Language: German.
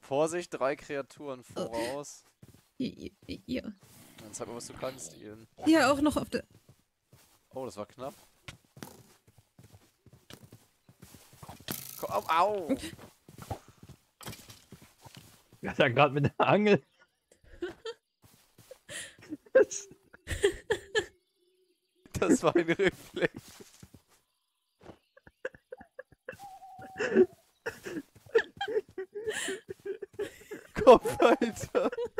Vorsicht, 3 Kreaturen voraus. Ja. Dann zeig mal, was du kannst, Ian. Ja, auch noch auf der... Oh, das war knapp. Komm, au! Er hat ja gerade mit der Angel. Das war ein Reflex. Komm weiter.